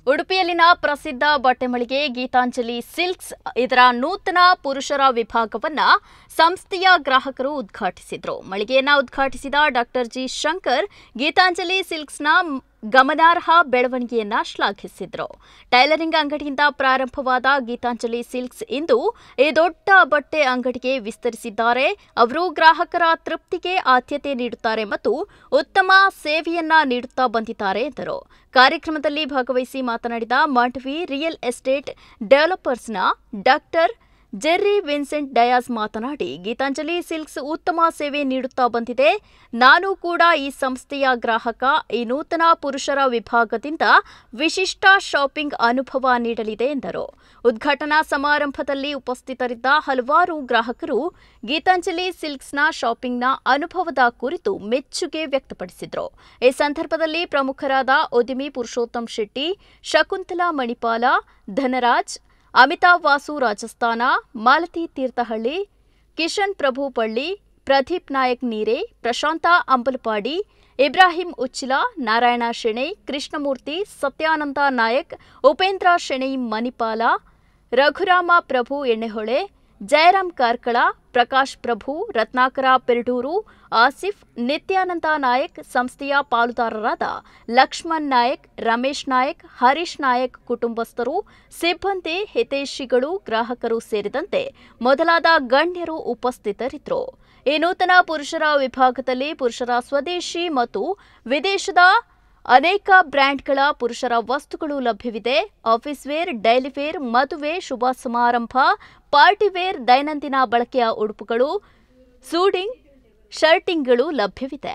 ಉಡುಪಿಯಲ್ಲಿನ ಪ್ರಸಿದ್ಧ ಬಟ್ಟೆ ಮಳಿಗೆ ಗೀತಾಂಜಲಿ ಸಿಲ್ಕ್ಸ್ ಇದರ ನೂತನ ಪುರುಷರ ವಿಭಾಗವನ್ನ ಸಂಸ್ಥೆಯ ಗ್ರಾಹಕರು ಉದ್ಘಾಟಿಸಿದರು. ಮಳಿಗೆಯನ್ನು ಉದ್ಘಾಟಿಸಿದ ಡಾಕ್ಟರ್ ಜಿ ಶಂಕರ್ ಗೀತಾಂಜಲಿ ಸಿಲ್ಕ್ಸ್ನ ಗಮನಾರ್ಹ ಬೆಳವಣಿಗೆಯನ್ನ ಶ್ಲಾಘಿಸಿದರು. ಟೈಲರಿಂಗ್ ಅಂಗಡಿಯಿಂದ ಪ್ರಾರಂಭವಾದ ಗೀತಾಂಜಲಿ ಸಿಲ್ಕ್ಸ್ ಇಂದು ಈ ದೊಡ್ಡ ಬಟ್ಟೆ ಅಂಗಡಿಗೆ ವಿಸ್ತರಿಸಿದ್ದಾರೆ. ಅವರು ಗ್ರಾಹಕರ ತೃಪ್ತಿಗೆ ಆದ್ಯತೆ ನೀಡುತ್ತಾರೆ ಮತ್ತು ಉತ್ತಮ ಸೇವೆಯನ್ನ ನೀಡುತ್ತಾ ಬಂದಿದ್ದಾರೆ ಎಂದರು. ಕಾರ್ಯಕ್ರಮದಲ್ಲಿ ಭಾಗವಹಿಸಿ ಮಾತನಾಡಿದ ಮಾಂಡವಿ ರಿಯಲ್ ಎಸ್ಟೇಟ್ ಡೆವಲಪರ್ಸ್ನ ಡಾಕ್ಟರ್ ಜೆರ್ರಿ ವಿನ್ಸೆಂಟ್ ಡಯಾಸ್ ಮಾತನಾಡಿ, ಗೀತಾಂಜಲಿ ಸಿಲ್ಕ್ಸ್ ಉತ್ತಮ ಸೇವೆ ನೀಡುತ್ತಾ ಬಂದಿದೆ. ನಾನು ಕೂಡ ಈ ಸಂಸ್ಥೆಯ ಗ್ರಾಹಕ. ಈ ನೂತನ ಪುರುಷರ ವಿಭಾಗದಿಂದ ವಿಶಿಷ್ಟ ಶಾಪಿಂಗ್ ಅನುಭವ ನೀಡಲಿದೆ ಎಂದರು. ಉದ್ಘಾಟನಾ ಸಮಾರಂಭದಲ್ಲಿ ಉಪಸ್ಥಿತರಿದ್ದ ಹಲವಾರು ಗ್ರಾಹಕರು ಗೀತಾಂಜಲಿ ಸಿಲ್ಕ್ಸ್ನ ಶಾಪಿಂಗ್ನ ಅನುಭವದ ಕುರಿತು ಮೆಚ್ಚುಗೆ ವ್ಯಕ್ತಪಡಿಸಿದರು. ಈ ಸಂದರ್ಭದಲ್ಲಿ ಪ್ರಮುಖರಾದ ಉದ್ಯಮಿ ಪುರುಷೋತ್ತಮ್ ಶೆಟ್ಟಿ, ಶಕುಂತಲಾ ಮಣಿಪಾಲ, ಧನರಾಜ್, ಅಮಿತಾಬ್ ವಾಸು ರಾಜಸ್ಥಾನ, ಮಾಲತಿ ತೀರ್ಥಹಳ್ಳಿ, ಕಿಶನ್ ಪ್ರಭು ಪಳ್ಳಿ, ಪ್ರದೀಪ್ ನಾಯಕ್ ನೀರೆ, ಪ್ರಶಾಂತ ಅಂಬಲಪಾಡಿ, ಇಬ್ರಾಹಿಂ ಉಚ್ಚಿಲ, ನಾರಾಯಣ ಶೆಣೈ, ಕೃಷ್ಣಮೂರ್ತಿ, ಸತ್ಯಾನಂದ ನಾಯಕ್, ಉಪೇಂದ್ರ ಶೆಣೈ ಮಣಿಪಾಲ, ರಘುರಾಮ ಪ್ರಭು ಎಣ್ಣೆಹೊಳೆ, ಜಯರಾಮ್ ಕಾರ್ಕಳ, ಪ್ರಕಾಶ್ ಪ್ರಭು, ರತ್ನಾಕರ ಪೆರಡೂರು, ಆಸಿಫ್, ನಿತ್ಯಾನಂದ ನಾಯಕ್, ಸಂಸ್ಥೆಯ ಪಾಲುದಾರರಾದ ಲಕ್ಷ್ಮಣ್ ನಾಯಕ್, ರಮೇಶ್ ನಾಯಕ್, ಹರೀಶ್ ನಾಯಕ್ ಕುಟುಂಬಸ್ಥರು, ಸಿಬ್ಬಂದಿ, ಹಿತೈಷಿಗಳು, ಗ್ರಾಹಕರು ಸೇರಿದಂತೆ ಮೊದಲಾದ ಗಣ್ಯರು ಉಪಸ್ಥಿತರಿದ್ದರು. ಈ ನೂತನ ಪುರುಷರ ವಿಭಾಗದಲ್ಲಿ ಪುರುಷರ ಸ್ವದೇಶಿ ಮತ್ತು ವಿದೇಶದ ಅನೇಕ ಬ್ರ್ಯಾಂಡ್ಗಳ ಪುರುಷರ ವಸ್ತುಗಳು ಲಭ್ಯವಿದೆ. ಆಫೀಸ್ ವೇರ್, ಡೈಲಿ ವೇರ್, ಮದುವೆ, ಶುಭ ಸಮಾರಂಭ, ಪಾರ್ಟಿ ವೇರ್, ದೈನಂದಿನ ಬಳಕೆಯ ಉಡುಪುಗಳು, ಸೂಡಿಂಗ್, ಶರ್ಟಿಂಗ್ಗಳು ಲಭ್ಯವಿದೆ.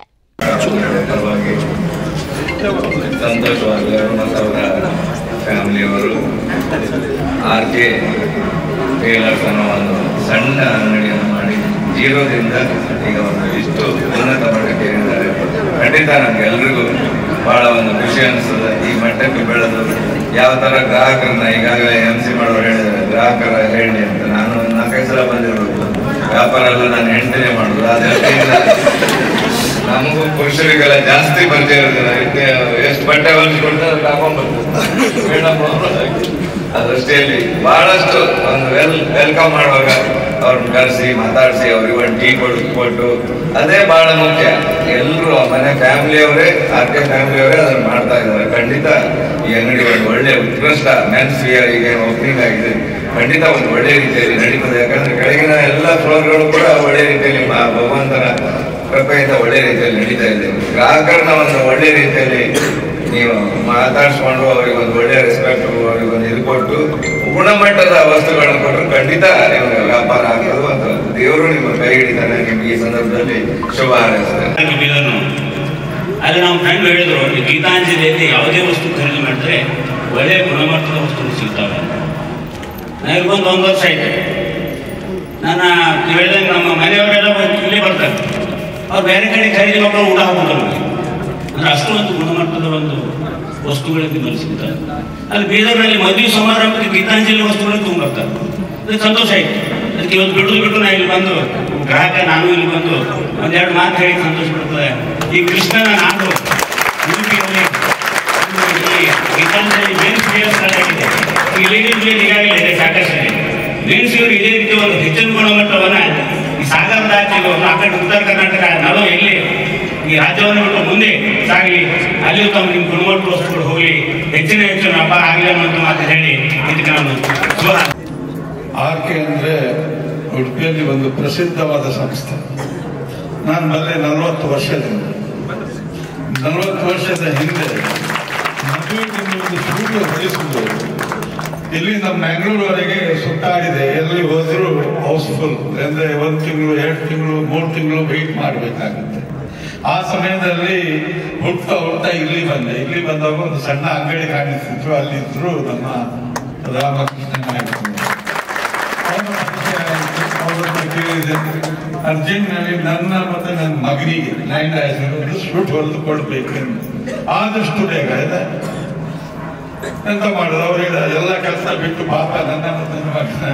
ಸಣ್ಣ ಅಂಗಡಿಯನ್ನು ಮಾಡಿ ಜೀರೋದಿಂದ ಈಗ ಒಂದು ಇಷ್ಟು ಉನ್ನತ ಮಟ್ಟಕ್ಕೆ ಏನಿದ್ದಾರೆ. ಖಂಡಿತ ನಮ್ಗೆ ಎಲ್ರಿಗೂ ಬಹಳ ಒಂದು ಖುಷಿ ಅನಿಸ್ತದೆ. ಈ ಮಟ್ಟಕ್ಕೆ ಬೆಳೆದು ಯಾವ ತರ ಗ್ರಾಹಕರನ್ನ ಈಗಾಗಲೇ MC ಮಾಡೋರು ಹೇಳಿದ್ದಾರೆ, ಗ್ರಾಹಕರ ಹೇಳಿ ಅಂತ. ನಾನು 4-5 ಸಲ ಬಂದಿರೋದು ವ್ಯಾಪಾರ ಎಲ್ಲ ನಾನು ಹೆಂಡತಿನೇ ಮಾಡೋದು. ಅದರಿಂದ ನಮಗೂ ಪುರುಷರಿಗೆಲ್ಲ ಜಾಸ್ತಿ ಪರಿಚಯ ಇರ್ತದೆ. ಎಷ್ಟು ಬಟ್ಟೆ ಹೊಲಿಸ್ಕೊಡ್ತಾರೆ ತಗೊಂಡ್ಬರ್ತದೆ ಮೇಡಮ್. ಅದಷ್ಟೇಲಿ ಬಹಳಷ್ಟು ಒಂದು ವೆಲ್ಕಮ್ ಮಾಡುವಾಗ ಅವ್ರನ್ನ ಕರೆಸಿ ಮಾತಾಡಿಸಿ ಅವ್ರಿಗೆ ಒಂದು ಟೀ ಕೊಟ್ಟು ಅದೇ ಬಹಳ ಮುಖ್ಯ. ಎಲ್ಲರೂ ಮನೆ ಫ್ಯಾಮಿಲಿಯವರೇ, ಆರ್ಕೆ ಫ್ಯಾಮಿಲಿಯವರೇ ಅದನ್ನು ಮಾಡ್ತಾ ಇದ್ದಾರೆ. ಖಂಡಿತ ಈ ಅಂಗಡಿ ಒಂದು ಒಳ್ಳೆ ಉತ್ಕೃಷ್ಟ ಮೆನ್ಸ್ ವಿಯರ್ ಈಗ ಓಪನಿಂಗ್ ಆಗಿದೆ. ಖಂಡಿತ ಒಂದು ಒಳ್ಳೆ ರೀತಿಯಲ್ಲಿ ನಡೀತದೆ. ಯಾಕಂದ್ರೆ ಕೆಳಗಿನ ಎಲ್ಲ ಫ್ಲೋರ್ಗಳು ಕೂಡ ಒಳ್ಳೆ ರೀತಿಯಲ್ಲಿ ಭಗವಂತನ ಕೃಪೆಯಿಂದ ಒಳ್ಳೆ ರೀತಿಯಲ್ಲಿ ನಡೀತಾ ಇದೆ. ಗ್ರಾಹಕರನ್ನ ಒಂದು ಒಳ್ಳೆ ರೀತಿಯಲ್ಲಿ ನೀವು ಮಾತಾಡಿಸ್ಕೊಂಡು ಅವ್ರಿಗೆ ಒಂದು ಒಳ್ಳೆ ರೆಸ್ಪೆಕ್ಟ್, ಅವ್ರಿಗೆ ಒಂದು ಇದು ಕೊಟ್ಟು ಗುಣಮಟ್ಟದ ವಸ್ತುಗಳನ್ನು ಕೊಟ್ಟರು ಖಂಡಿತ ನಿಮಗೆ ವ್ಯಾಪಾರ ಆಗೋದು ಅಂತ ದೇವರು ನಿಮ್ಮ ಕೈ ಹಿಡಿತಾನೆ. ನಿಮ್ಗೆ ಈ ಸಂದರ್ಭದಲ್ಲಿ ಶುಭ ಹಾರೈಸ್ತಾರೆ. ಅಲ್ಲಿ ನಮ್ಮ ಫ್ರೆಂಡ್ ಹೇಳಿದ್ರು, ಗೀತಾಂಜಲಿಯಲ್ಲಿ ಯಾವುದೇ ವಸ್ತು ಖರೀದಿ ಮಾಡಿದ್ರೆ ಒಳ್ಳೆಯ ಗುಣಮಟ್ಟದ ವಸ್ತುಗಳು ಸಿಗ್ತವೆ. ನನಗೆ ಬಂದು 1 ವರ್ಷ ಆಯ್ತು. ನಾನು ಹೇಳಿದಂಗೆ ನಮ್ಮ ಮನೆಯವರೆಲ್ಲ ಇಲ್ಲಿ ಬರ್ತಾರೆ. ಅವ್ರು ಬೇರೆ ಕಡೆ ಖರೀದಿ ಮಾಡ್ಕೊಂಡು ಊಟ ಹಾಕ್ತಾರೆ. ಅಂದ್ರೆ ಅಷ್ಟು ಒಂದು ಗುಣಮಟ್ಟದ ಒಂದು ವಸ್ತುಗಳಿಗೆ ಮೇಲೆ ಸಿಗ್ತಾರೆ. ಅಲ್ಲಿ ಬೀದರ್ನಲ್ಲಿ ಮದುವೆ ಸಮಾರಂಭಕ್ಕೆ ಗೀತಾಂಜಲಿ ವಸ್ತುಗಳನ್ನು ತುಂಬಿರ್ತಾರೆ. ಅದಕ್ಕೆ ಸಂತೋಷ ಆಯ್ತು. ಅದಕ್ಕೆ ಇವತ್ತು ಬಿಟ್ಟು ನಾ ಇಲ್ಲಿ ಬಂದು ಗ್ರಾಹಕ ನಾನು ಇಲ್ಲಿ ಬಂದು ಒಂದೆರಡು ಮಾತು ಹೇಳಿ ಸಂತೋಷ ಪಡ್ತದೆ. ಈ ಕೃಷ್ಣನ ನಾಡು ಉಡುಪಿಯಲ್ಲಿ ಗೀತಾಂಜಲಿ ಮೇನ್ಸ್ ವಿಯರ್ ಸ್ಥಳ ಆಗಿದೆ. ಈ ಲೇಡೀಸ್ ವೇರ್ ಈಗಾಗಲೇ ಇದೆ ಸಾಕಷ್ಟು. ಮೇನ್ಸ್ ವಿಯರ್ ಇದೇ ರೀತಿ ಒಂದು ಹೆಚ್ಚಿನ ಗುಣಮಟ್ಟವನ್ನ ಈ ಸಾಗರದ ಆಚೆಗೆ ಆ ಕಡೆ ಉತ್ತರ ಕರ್ನಾಟಕ ನಾವು ಎಲ್ಲಿ ಈ ರಾಜ್ಯವನ್ನು ಬಿಟ್ಟು ಮುಂದೆ ಸಾಗಲಿ, ಅಲ್ಲಿಯೂ ತಮ್ಮ ನಿಮ್ಮ ಗುಣಮಟ್ಟ ವಸ್ತುಗಳು ಹೋಗಲಿ, ಹೆಚ್ಚಿನ ವ್ಯಾಪಾರ ಆಗಲಿ ಅನ್ನೋ ಮಾತು ಹೇಳಿ ಇದಕ್ಕೆ ನಾನು ಆರ್ಕೆ ಅಂದರೆ ಉಡುಪಿಯಲ್ಲಿ ಒಂದು ಪ್ರಸಿದ್ಧವಾದ ಸಂಸ್ಥೆ. ನಾನು ಬಲ್ಲೆ 40 ವರ್ಷದಿಂದ 40 ವರ್ಷದ ಹಿಂದೆ ಮದುವೆಗೆ ಒಂದು ಸ್ಟುಡಿಯೋ ಹೊಲಿಸುವುದು. ಇಲ್ಲಿ ನಮ್ಮ ಮ್ಯಾಂಗ್ಳೂರ್ವರೆಗೆ ಸುತ್ತಾಡಿದೆ. ಎಲ್ಲಿ ಹೋದರೂ ಹೌಸ್ಫುಲ್. ಅಂದರೆ 1 ತಿಂಗಳು, 2 ತಿಂಗಳು, 3 ತಿಂಗಳು ವೆಯ್ಟ್ ಮಾಡಬೇಕಾಗುತ್ತೆ. ಆ ಸಮಯದಲ್ಲಿ ಹುಟ್ಟ ಇಲ್ಲಿ ಬಂದೆ. ಇಲ್ಲಿ ಬಂದಾಗ ಒಂದು ಸಣ್ಣ ಅಂಗಡಿ ಕಾಣಿಸ್ತಿತ್ತು. ಅಲ್ಲಿದ್ರು ನಮ್ಮ ರಾಮಕೃಷ್ಣ ನಾಯಕ್. ಕೇಳಿದೆ, ಅರ್ಜೆಂಟ್ನಲ್ಲಿ ನನ್ನ ಮತ್ತೆ ನನ್ನ ಮಗನಿಗೆ 9 ಶೂಟ್ ಹೊಲಿದು ಕೊಡ್ಬೇಕೆಂದು. ಆದಷ್ಟು ಬೇಗ ಇದೆ ಎಂತ ಮಾಡೋದು. ಅವ್ರಿಗೆ ಎಲ್ಲ ಕೆಲಸ ಬಿಟ್ಟು ಪಾಪ ನನ್ನ ಮತ್ತೆ ನನ್ನ ಮಗನ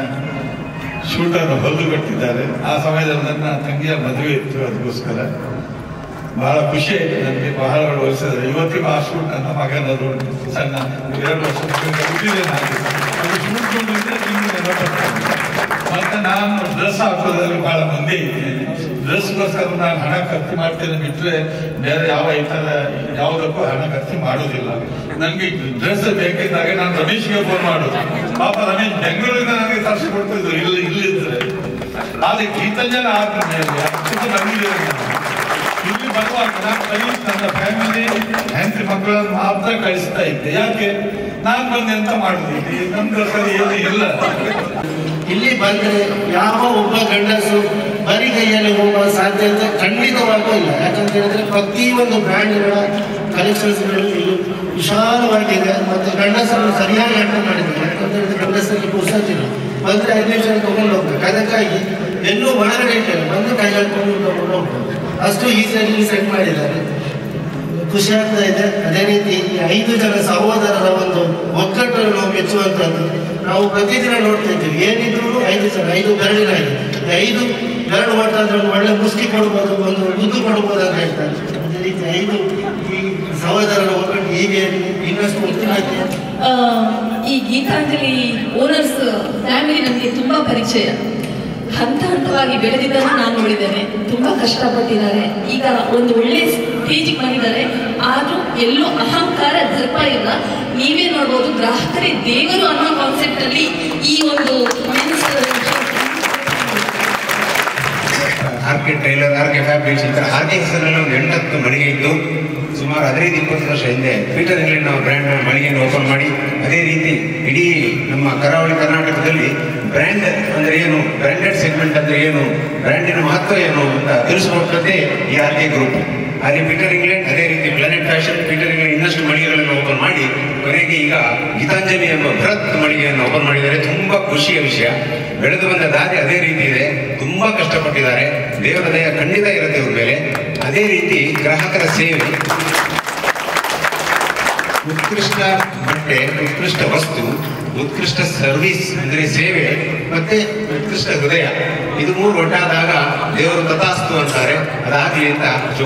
ಶೂಟನ್ನು ಹೊಲಿದು ಕೊಟ್ಟಿದ್ದಾರೆ. ಆ ಸಮಯದಲ್ಲಿ ನನ್ನ ತಂಗಿಯ ಮದುವೆ ಇತ್ತು. ಅದಕ್ಕೋಸ್ಕರ ಬಹಳ ಖುಷಿ ಆಯ್ತು ನನಗೆ. ಬಹಳ ವಯಸ್ಸಿದ್ರೆ ಇವತ್ತಿಗೂ ಆ ಶೂಟ್ ನನ್ನ ಮಗನದು ಸಣ್ಣ 2 ವರ್ಷ ಹುಟ್ಟಿದೆ ನಾನು. ಅದು ಶೂಟ್ ಬಂದಿದ್ರೆ ಮತ್ತೆ ನಾನು ಡ್ರೆಸ್ ಹಾಕೋದ್ರಲ್ಲಿ ಬಹಳ ಮಂದಿ ಇದ್ದೀನಿ. ಡ್ರೆಸ್ಗೋಸ್ಕರ ನಾನು ಹಣ ಖರ್ಚು ಮಾಡ್ತೇನೆ ಬಿಟ್ಟರೆ ಬೇರೆ ಯಾವ ಇತರ ಯಾವುದಕ್ಕೂ ಹಣ ಖರ್ಚು ಮಾಡೋದಿಲ್ಲ. ನನಗೆ ಡ್ರೆಸ್ ಬೇಕಿದ್ದಾಗ ನಾನು ರಮೇಶ್ಗೆ ಫೋನ್ ಮಾಡೋದು. ಪಾಪ ರಮೇಶ್ ಬೆಂಗಳೂರಿಂದ ನನಗೆ ತರಿಸಿಕೊಡ್ತಿದ್ರು ಇಲ್ಲಿದ್ರೆ. ಆದ್ರೆ ಗೀತಾಂಜಲಿ ಆದ್ಮೇಲೆ ನನಗೆ ಇಲ್ಲಿ ಬರುವಾಗ ನಾನು ಕೈಯಲ್ಲಿ ನನ್ನ ಫ್ಯಾಮಿಲಿ ಹೆಂಡತಿ ಮಕ್ಕಳನ್ನು ಮಾತ್ರ ಕಳಿಸ್ತಾ ಇದ್ದೆ. ಯಾಕೆ ನಾನು ಬಂದು ಎಂತ ಮಾಡುದಿಲ್ಲ, ನಮ್ದು ಸರಿ ಏನು ಇಲ್ಲ. ಇಲ್ಲಿ ಬಂದ್ರೆ ಯಾವ ಒಬ್ಬ ಗಂಡಸು ಬರೀ ಕೈಯಲ್ಲಿ ಹೋಗುವ ಸಾಧ್ಯತೆ ಖಂಡಿತವಾಗೂ ಇಲ್ಲ. ಯಾಕಂತ ಹೇಳಿದ್ರೆ ಪ್ರತಿಯೊಂದು ಬ್ರ್ಯಾಂಡ್ಗಳ ಕಲೆಕ್ಷನ್ಸ್ಗಳು ಇಲ್ಲಿ ವಿಶಾಲವಾಗಿದೆ ಮತ್ತು ಗಂಡಸರನ್ನು ಸರಿಯಾಗಿ ಅರ್ಥ ಮಾಡಿದ್ದಾರೆ. ಯಾಕಂತ ಹೇಳಿದ್ರೆ ಗಂಡಸರಿಗೆ ಪುಸ್ತಕಿಲ್ಲ, ಬಂದ್ರೆ 5 ನಿಮಿಷ ತಗೊಂಡು ಹೋಗ್ಬೇಕು. ಅದಕ್ಕಾಗಿ ಎಲ್ಲೂ ಒಳಗಡೆ ಇಟ್ಟರೆ ಬಂದು ಕೈ ಹಾಕೊಂಡು ತಗೊಂಡು ಹೋಗ್ಬೋದು. ಅಷ್ಟು ಈಸಿಯಾಗಿ ಸೆಟ್ ಮಾಡಿದ್ದಾರೆ, ಖುಷಿ ಆಗ್ತಾ ಇದೆ. ಅದೇ ರೀತಿ 5 ಜನ ಸಹೋದರರ ಒಂದು ಒಗ್ಗಟ್ಟನ್ನು ನಾವು ಮೆಚ್ಚುವಂಥದ್ದು ನಾವು ಪ್ರತಿದಿನ ನೋಡ್ತಾ ಇದ್ದೀವಿ. ಏನಿದ್ರು 5 ಜನ, 5 ಬೆರಳಿನ 5 ಬೆರಳು ಒಟ್ಟಾದ್ರೆ ಒಂದು ಒಳ್ಳೆ ಮುಷ್ಟಿ ಕೊಡ್ಬೋದು, ಒಂದು ಮುದ್ದು ಕೊಡ್ಬೋದು ಅಂತ ಹೇಳ್ತಾರೆ. ಅದೇ ರೀತಿ 5 ಈ ಸಹೋದರರ ಒಗ್ಗಟ್ಟು ಹೀಗೆ ಇನ್ನಷ್ಟು ಉತ್ತಮತೆ. ಈ ಗೀತಾಂಜಲಿ ಓನರ್ಸ್ ಫ್ಯಾಮಿಲಿ ನನಗೆ ತುಂಬ ಪರಿಚಯ. ಹಂತ ಹಂತವಾಗಿ ಬೆಳೆದಿದ್ದನ್ನು ನಾನು ನೋಡಿದ್ದೇನೆ. ತುಂಬ ಕಷ್ಟಪಟ್ಟಿದ್ದಾರೆ. ಈಗ ಒಂದು ಒಳ್ಳೆ ಸ್ಟೇಜಿಗೆ ಬಂದಿದ್ದಾರೆ. ಆದರೂ ಎಲ್ಲೂ ಅಹಂಕಾರ ದರ್ಪ ಇಲ್ಲ. ನೀವೇ ನೋಡ್ಬೋದು, ಗ್ರಾಹಕರೇ ದೇವರು ಅನ್ನೋ ಕಾನ್ಸೆಪ್ಟ್ ಅಲ್ಲಿ ಈ ಒಂದು ಆರ್ಕೆ ಟೈಲರ್, ಆರ್ಕೆ ಫ್ಯಾಬ್ರಿಕ್ಸ್, ಈ ಥರ ಆರ್ಕೆ ಹೆಸರಲ್ಲಿ ಒಂದು 8-10 ಮಳಿಗೆ ಇದ್ದು ಸುಮಾರು 15-20 ವರ್ಷ ಹಿಂದೆ ಪೀಟರ್ ಇಂಗ್ಲೆಂಡ್ ನಾವು ಬ್ರ್ಯಾಂಡ್ ಮಳಿಗೆಯನ್ನು ಓಪನ್ ಮಾಡಿ ಅದೇ ರೀತಿ ಇಡೀ ನಮ್ಮ ಕರಾವಳಿ ಕರ್ನಾಟಕದಲ್ಲಿ ಬ್ರ್ಯಾಂಡ್ ಅಂದರೆ ಏನು, ಬ್ರ್ಯಾಂಡೆಡ್ ಸೆಗ್ಮೆಂಟ್ ಅಂದರೆ ಏನು, ಬ್ರ್ಯಾಂಡಿನ ಮಹತ್ವ ಏನು ಅಂತ ತಿಳಿಸ್ಕೊಟ್ಟದ್ದೇ ಈ ಆರ್ಕೆ ಗ್ರೂಪ್. ಅಲ್ಲಿ ಪೀಟರ್ ಇಂಗ್ಲೆಂಡ್, ಅದೇ ರೀತಿ ಪ್ಲಾನೆಟ್ ಫ್ಯಾಷನ್, ಪೀಟರ್ ಇಂಗ್ಲೆಂಡ್ ಇನ್ನಷ್ಟು ಮಳಿಗೆಗಳನ್ನು ಓಪನ್ ಮಾಡಿ ಕೊನೆಗೆ ಈಗ ಗೀತಾಂಜಲಿ ಎಂಬ ಬೃಹತ್ ಮಳಿಗೆಯನ್ನು ಓಪನ್ ಮಾಡಿದ್ದಾರೆ. ತುಂಬ ಖುಷಿಯ ವಿಷಯ. ಬೆಳೆದು ಬಂದ ದಾರಿ ಅದೇ ರೀತಿ ಇದೆ. ತುಂಬ ಕಷ್ಟಪಟ್ಟಿದ್ದಾರೆ. ದೇವರ ದಯ ಖಂಡಿತ ಇರುತ್ತೆ ಇವ್ರ ಮೇಲೆ. ಅದೇ ರೀತಿ ಗ್ರಾಹಕರ ಸೇವೆ, ಉತ್ಕೃಷ್ಟ ಬಟ್ಟೆ, ಉತ್ಕೃಷ್ಟ ವಸ್ತು, ಉತ್ಕೃಷ್ಟ ಸರ್ವಿಸ್ ಅಂದರೆ ಸೇವೆ, ಮತ್ತೆ ಉತ್ಕೃಷ್ಟ ಹೃದಯ, ಇದು 3 ಒಟ್ಟಾದಾಗ ದೇವರು ತಥಾಸ್ತು ಅಂತಾರೆ. ಅದಾಗಲಿ ಅಂತ